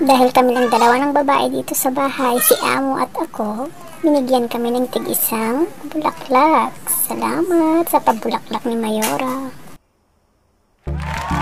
Dahil kami lang dalawa ng babae dito sa bahay, si Amo at ako, binigyan kami ng tig-isang bulaklak. Salamat sa pabulaklak ni Mayora.